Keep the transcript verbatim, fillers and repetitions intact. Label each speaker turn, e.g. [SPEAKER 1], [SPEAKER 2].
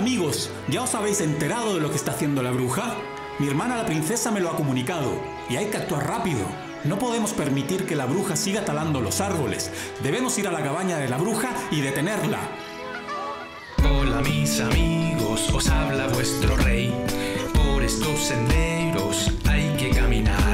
[SPEAKER 1] amigos, ¿ya os habéis enterado de lo que está haciendo la bruja? Mi hermana la princesa me lo ha comunicado y hay que actuar rápido. No podemos permitir que la bruja siga talando los árboles. Debemos ir a la cabaña de la bruja y detenerla.
[SPEAKER 2] Hola mis amigos, os habla vuestro rey. Por estos senderos hay que caminar.